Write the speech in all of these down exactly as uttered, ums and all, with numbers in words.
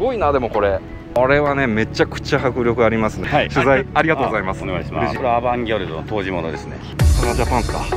ごいな。でもこれこれはねめちゃくちゃ迫力ありますね。はい、取材ありがとうございます。 お願いします。これアバンギャルドの当時物ですね。 サナジャパンですか。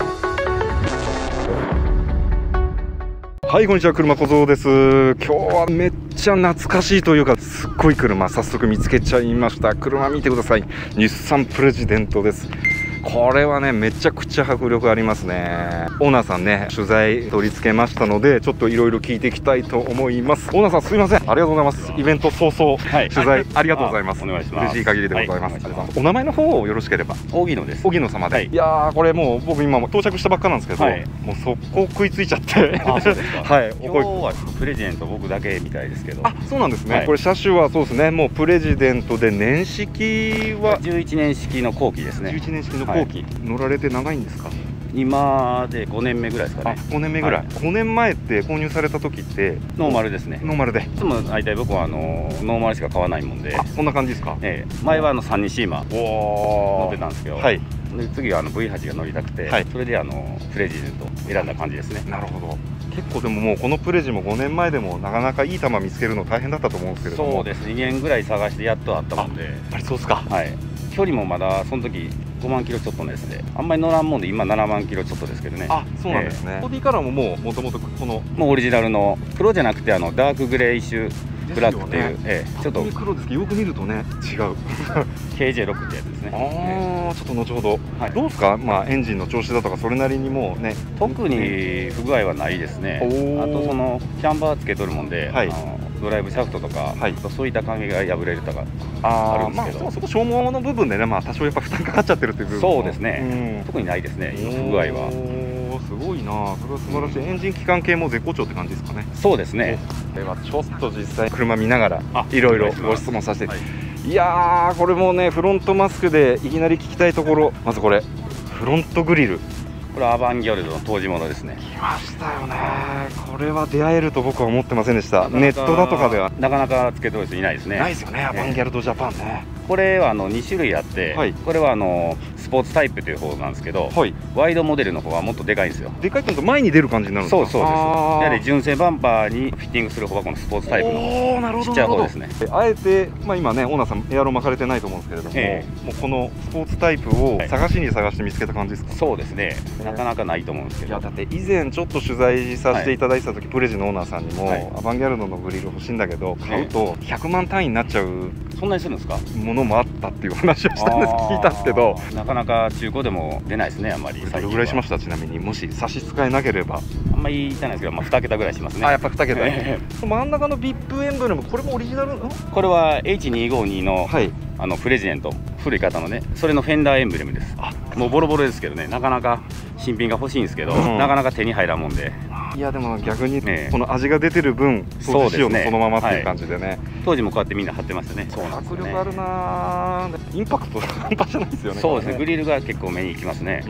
はい、こんにちは、車小僧です。今日はめっちゃ懐かしいというかすっごい車早速見つけちゃいました。車見てください。日産プレジデントです。これはねめちゃくちゃ迫力ありますね。オーナーさんね取材取り付けましたのでちょっといろいろ聞いていきたいと思います。オーナーさんすいません、ありがとうございます。イベント早々、はい、取材ありがとうございます。お願いします。嬉しい限りでございます。はい、お名前の方をよろしければ。 荻野です。 荻野様で、はい、いやーこれもう僕今到着したばっかなんですけど、はい、もう速攻食いついちゃってあ、そうですか。 はい、 今日はプレジデント僕だけみたいですけど。 あ、そうなんですね。はい、これ車種はそうですね、もうプレジデントで年式はじゅういちねん式の後期ですね。 じゅういちねん式の後期、はい、乗られて長いんですか？ 今でごねんめぐらいですかね。 あ、ごねんめぐらい、はい、ごねんまえって購入された時ってノーマルですね。 ノーマルでいつも大体僕はあのノーマルしか買わないもんで。 あ、そんな感じですか？ ええ、前はあのさんにシーマ乗ってたんですけど、はい、で次はあの ブイはち が乗りたくて、はい、それであのプレジデント選んだ感じですね。 なるほど。結構でももうこのプレジもごねんまえでもなかなかいい球見つけるの大変だったと思うんですけれども。 そうですね、にねんぐらい探してやっとあったもんで。やっぱりそうですか。 はい、距離もまだその時ごまんキロちょっとのやつであんまり乗らんもんで今ななまんキロちょっとですけどね。 あ、そうなんですね。えー、ボディカラーももうもともとこのもうオリジナルの黒じゃなくてあのダークグレーイッシュブラックっていう、ええ、ちょっと黒ですけどよく見るとね違うケージェーろく ってやつですね。 ああ、えー、ちょっと後ほど、はい、どうですか、まあエンジンの調子だとかそれなりにもうね特に不具合はないですね。あとそのキャンバーつけとるもんで、はい、あのドライブシャフトとか、はい、そういった関係が破れるとかあるんですけど、まあ、そこ消耗の部分でね、まあ多少やっぱ負担かかっちゃってるっていう部分もそうですね、特にないですね、不具合は。すごいな、それは素晴らしい。エンジン機関系も絶好調って感じですかね。そうですね。 ではちょっと実際車見ながらいろいろご質問させて、はい、いやーこれもねフロントマスクでいきなり聞きたいところ、まずこれフロントグリル、 これアバンギャルドの当時物ですね。 来ましたよね。これは出会えると僕は思ってませんでした。ネットだとかではなかなかつけとる人いないですね。 ないですよね、アバンギャルドジャパンね。 これはあのにしゅるいあって、はい、これはあのスポーツタイプという方なんですけど、はい、ワイドモデルの方はもっとでかいんですよ。 でかいというと前に出る感じになるんですか？ そうそうです。やはり純正バンパーにフィッティングする方はこのスポーツタイプのちっちゃい方ですね。 あえて、まあ、今ねオーナーさんエアロ巻かれてないと思うんですけれども、えー、もうこのスポーツタイプを探しに探して見つけた感じですか？はい、そうですね、なかなかないと思うんですけど。いやだって以前ちょっと取材させていただいた時、はい、プレジのオーナーさんにも、はい、アバンギャルドのグリル欲しいんだけど買うとひゃくまん単位になっちゃう、 そんなにするんですか？ ものもあったっていう話をしたんです聞いたんですけど、 なかなか中古でも出ないですね、あんまり。 どれぐらいしました？ちなみにもし差し支えなければ。 あんまり言いたいんですけど、まあ、にけたぐらいしますね。 あ、やっぱにけた真ん中のビップエンブレム、これもオリジナル？ これは エイチにーごーに の、はい、あのプレジデント古い方のね、それのフェンダーエンブレムです。あ、もうボロボロですけどね、なかなか新品が欲しいんですけど、うん、なかなか手に入らんもんで。 いやでも逆にこの味が出てる分、そうですね、そのままっていう感じでね、はい、 当時もこうやってみんな貼ってましたね。 そうなんですよね。迫力あるな、インパクト半端じゃないですよね。 そうですね、グリルが結構目に行きますね。 うん、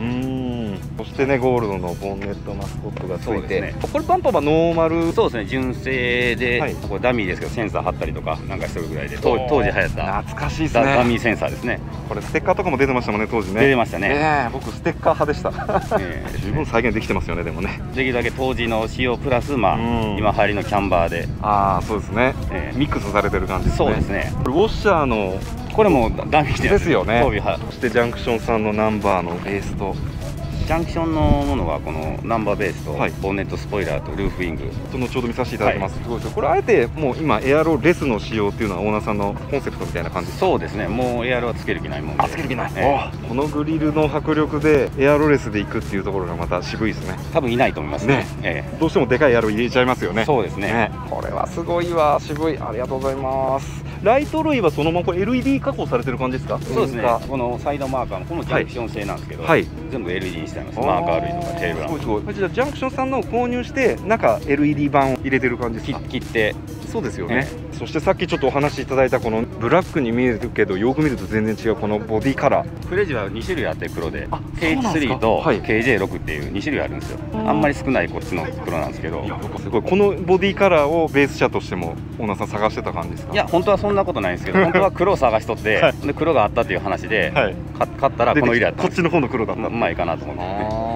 そしてねゴールドのボンネットマスコットがついて、ね、これバンパーはノーマル、 そうですね、純正で、はい、これダミーですけどセンサー貼ったりとかなんかしてるぐらいで、当時流行った懐かしいですね、 ダミーセンサーですね。 これステッカーとかも出てましたもんね当時ね。 出てましたね。 えー、僕ステッカー派でした。えー、十分再現できてますよね。でもねできるだけ当時の仕様プラス、まあ、今流行りのキャンバーで、 ああそうですね、えー、ミックスされてる感じですね。 そうですね。 ウォッシャーのこれもダミーですよね。 そしてジャンクションさんのナンバーのベースと、 ジャンクションのものはこのナンバーベースと、はい、ボンネットスポイラーとルーフウィング、 その後ほど見させていただきます。はい、すごいですよ。これあえてもう今エアロレスの仕様っていうのはオーナーさんのコンセプトみたいな感じですか？そうですね、もうエアロはつける気ないもんで。あ、つける気ない、えー、このグリルの迫力でエアロレスでいくっていうところがまた渋いですね。 多分いないと思いますね。ね、えー、 どうしてもでかいエアロ入れちゃいますよね。 そうですね。ね、 これはすごいわ、渋い。ありがとうございます。ライト類はそのままこれ エルイーディー 加工されてる感じですか？ そうですね。このサイドマーカーもこのジャンクション製なんですけど、はい、全部 エルイーディー にしてあります。マーカー類とかテールランプ。すごいすごい。じゃあジャンクションさんのを購入して中 エルイーディー 版を入れてる感じですか？切って。そうですよね。えー、そしてさっきちょっとお話しいただいたこのブラックに見えるけどよく見ると全然違うこのボディカラー。プレジはにしゅるいあって黒で ケーエイチスリー と ケージェーろく っていうにしゅるいあるんですよ。あんまり少ないこっちの黒なんですけど、いやすごい。このボディカラーをベース車としてもオーナーさん探してた感じですか？ いや本当はそんなことないんですけど本当は黒を探しとって、はい、で黒があったっていう話で、はい、買ったらこの色やったんです。 こっちの方の黒だった。 うまいかなと思って。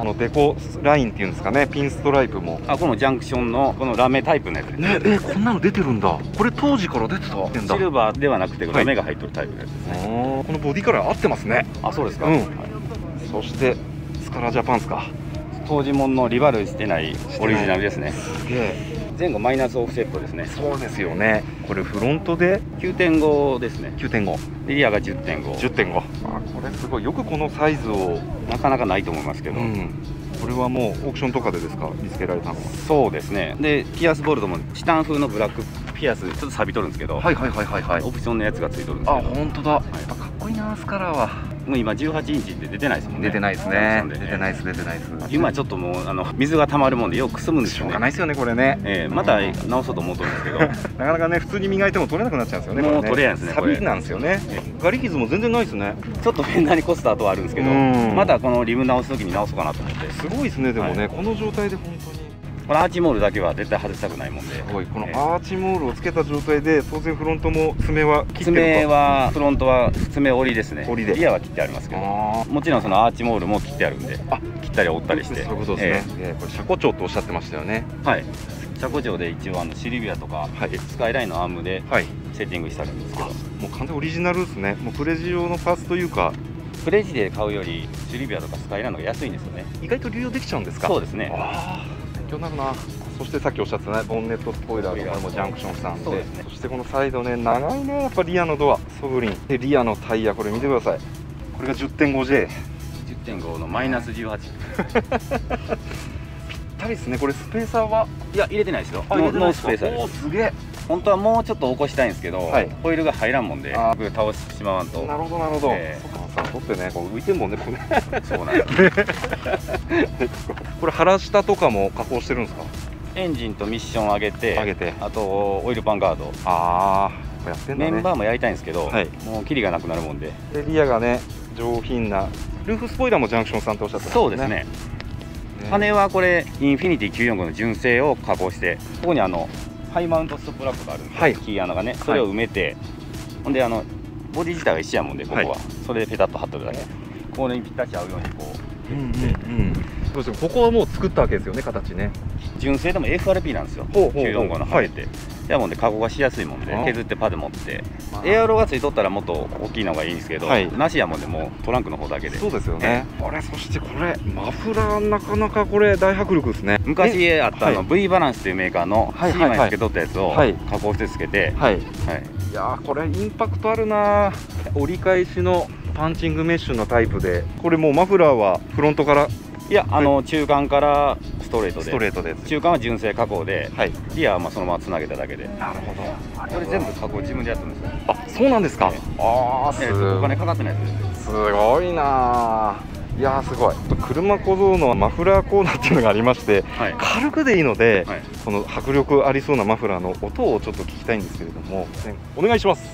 このデコラインっていうんですかね、ピンストライプも。 あ、このジャンクションのこのラメタイプのやつですね。え、こんなの出てるんだ。これ当時から出てたんだ。 シルバーではなくてラメが入ってるタイプのやつですね。 このボディカラー合ってますね。 あ、そうですか。 そしてスカラジャパンですか。 当時ものリバルしてないオリジナルですね。 すげえ。 前後マイナスオフセットですね。 そうですよね。これフロントできゅうてんご ですね。 きゅうてんご。 でリアが じゅってんご。 じゅってんご。あ、これすごい。よくこのサイズを。 なかなかないと思いますけど。うん、 これはもうオークションとかでですか、見つけられたのは。 そうですね。でピアスボルトもチタン風のブラックピアスちょっと錆びとるんですけど、 はいはいはいはいはい。 オプションのやつがついとるんですけど。 あ、本当だ。やっぱかっこいいな、スカラーは。 もう今じゅうはちインチって出てないですもんね。 出てないですね。出てないです出てないです。 今ちょっともうあの水が溜まるもんでよくくすむんですよね。 しょうがないですよねこれね。 ええ、また直そうと思っとるんですけど、なかなかね普通に磨いても取れなくなっちゃうんですよね。 もう取れないですね。 錆なんですよね。ガリ傷も全然ないですね。 ちょっとフェンダーにこすった跡はあるんですけど、またこのリム直す時に直そうかなと思って。 すごいですねでもね、この状態で本当に。 このアーチモールだけは絶対外したくないもんで。すごい。このアーチモールをつけた状態で当然フロントも爪は切ってるか。 爪はフロントは爪折りですね。 折りで。 リアは切ってありますけど、もちろんそのアーチモールも切ってあるんで、あ、切ったり折ったりして。 そういうことですね。えー、これ車庫長とおっしゃってましたよね。 はい。車庫長で一応あのシルビアとか、はい、スカイラインのアームでセッティングしてあるんですけど、もう完全オリジナルですね。もうプレジ用のパーツというか。 プレジで買うよりシルビアとかスカイラインの方が安いんですよね。 意外と流用できちゃうんですか。 そうですね。 ああ、勉強になるな。そしてさっきおっしゃってたね、ボンネットスポイラーとかもジャンクションさんで、そうですね。そしてこのサイドね、長いね、やっぱリアのドア、ソブリンでリアのタイヤ、これ見てください。これが じゅってんごジェー。 じゅってんご のマイナスじゅうはち。ぴったりですね。これスペーサーはいや入れてないですよ。ノースペーサーです。 おお、すげえ。 本当はもうちょっと起こしたいんですけど、はい、ホイールが入らんもんで僕倒してしまわんと。 なるほどなるほど。えー、さん取ってね、こう浮いてるもんねこれ。 そうなんです。 これ腹下とかも加工してるんですか。 エンジンとミッション上げて、 上げて、 あとオイルパンガード。 ああ、やってんだね。 メンバーもやりたいんですけど、はい、もうキリがなくなるもんで。 でリアがね上品なルーフスポイラーもジャンクションさんとおっしゃってましたね。 そうですね。羽はこれインフィニティきゅうよんごの純正を加工して、ここにあのハイマウントストップラップがあるんですよ、はい、キー穴がね、それを埋めて、はい、ほんであのボディ自体が一緒やもんで、ここは、はい、それでペタッと貼っとるだけ、これにぴったし合うようにこう、うんうんうん、 そうです。ここはもう作ったわけですよね、形ね。 純正でも エフアールピー なんですよ、きゅうよんごの羽って。やもんで加工がしやすいもんで、削ってパで持って、エアロがついとったらもっと大きいのがいいんですけど、はい、なしやもんでもうトランクの方だけで。 そうですよね。これ、そしてこれマフラーなかなかこれ大迫力ですね。 昔あったあの V バランスというメーカーの シー 枚つけとったやつを加工してつけて、はい、はい、いやーこれインパクトあるな。折り返しのパンチングメッシュのタイプで、これもうマフラーはフロントから、 いや、あの中間からストレートで、 ストレートで中間は純正加工で、はい、リアはまあそのままつなげただけで。 なるほど。 これ全部加工自分でやってるんですよ。 あ、そうなんですか。 ね、ああ、すごい。お金かかってないです。 すごいな。いやーすごい。車小僧のマフラーコーナーっていうのがありまして、はい、軽くでいいので、はい、この迫力ありそうなマフラーの音をちょっと聞きたいんですけれども、ね、お願いします。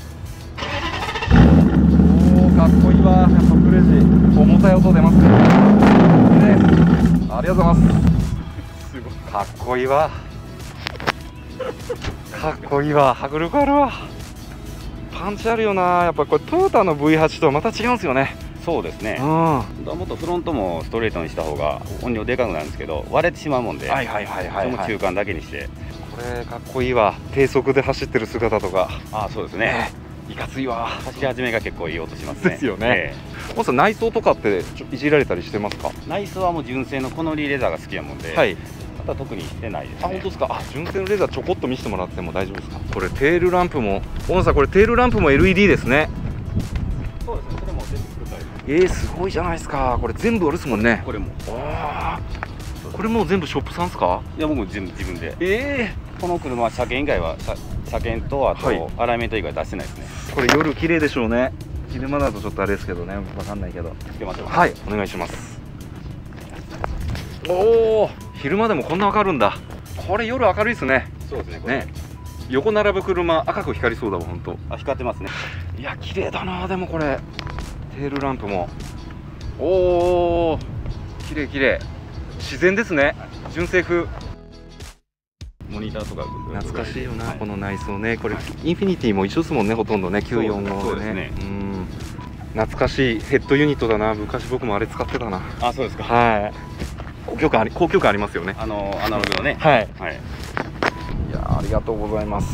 おお、かっこいいわ。やっぱプレジ重たい音出ますね。ありがとうございます。すごいかっこいいわ。かっこいいわ。迫力あるわ。パンチあるよな。やっぱこれトヨタの ブイはち とはまた違うんですよね。 そうですね。うん、もっとフロントもストレートにした方が音量でかくなるんですけど、割れてしまうもんで、はいはいはいはい、その中間だけにして。これかっこいいわ。低速で走ってる姿とか。 ああ、そうですね。 いかついわ。 走り始めが結構いい音しますね。 ですよね。もうさ、内装とかっていじられたりしてますか。 内装はもう純正のコノリーレザーが好きやもんで、はい、あとは特にしてないですね。 あ、本当ですか。あ、純正のレザーちょこっと見せてもらっても大丈夫ですか。これテールランプも、小野さんこれテールランプも エルイーディー ですね。 そうですね。それも全部作ったり。 えー、すごいじゃないですか。これ全部あれですもんね。 これも。 ああ。これもう全部ショップさんですか。 いや、僕も全部自分で。 ええー。この車は車検以外は車検とあとアライメント以外出してないですね。 これ夜綺麗でしょうね。昼間だとちょっとあれですけどね、わかんないけど。 つけましょう。 はい、お願いします。おお、昼間でもこんなわかるんだ。これ夜明るいですね。 そうですね。これね、 横並ぶ車赤く光りそうだわ、本当。 あ、光ってますね。 いや、綺麗だな。でもこれテールランプも、おお、綺麗綺麗。自然ですね。純正風。 モニターとか懐かしいよな、この内装ね。これインフィニティも一緒ですもんね、ほとんどね。きゅうよんごでね。うん、 懐かしいヘッドユニットだな。昔僕もあれ使ってたな。 あ、そうですか。 はい。高級感あり、高級感ありますよね。 あのアナログのね。 はい。 はい。 いやありがとうございます。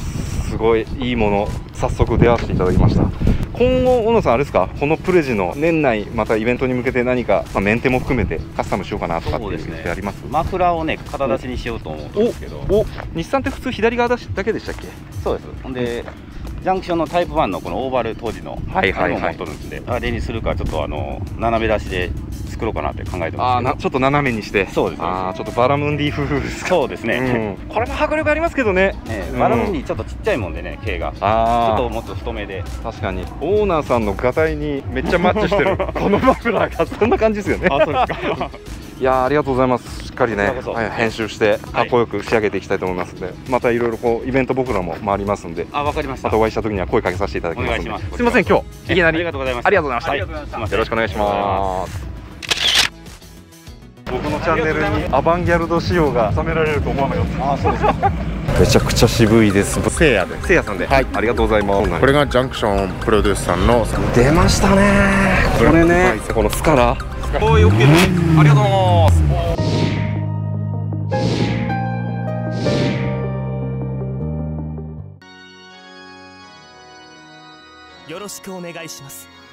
すごいいいもの早速出会わせていただきました。今後小野さんあれですか、このプレジの年内またイベントに向けて何か、まあ、メンテも含めてカスタムしようかなとかっていうのってあります？ マフラーをね肩出しにしようと思うんですけど。 おお、日産って普通左側だけでしたっけ？ そうです。ほんでジャンクションのタイプワンのこのオーバル当時のあれも持っとるんですね。あれにするかちょっとあの斜め出しで作ろうかなって考えてますけど。ああ、ちょっと斜めにして。そうです。ああ、ちょっとバラムンディ風ですか。そうですね。これも迫力ありますけどね。バラムンディちょっとちっちゃいもんでね、径が。ああ、ちょっともっと太めで。確かにオーナーさんのガタイにめっちゃマッチしてるこのマフラーがそんな感じですよね。あ、そうですか。いやー、ありがとうございます。しっかりね、はい、編集してかっこよく仕上げていきたいと思いますので、はい、またいろいろこうイベント僕らも回りますんで、あ、わかりました。またお会いした時には声かけさせていただきますので、すみません、今日いきなりありがとうございました。ありがとうございました。はい、よろしくお願いします。僕のチャンネルにアバンギャルド仕様が収められると思わなかった。あ、そうですか。めちゃくちゃ渋いです。せいやで。せいやさんで。はい、ありがとうございます。これがジャンクションプロデュースさんの。出ましたね。これね、このスカラ。おい、オッケーです。ありがとうございます。 よろしくお願いします。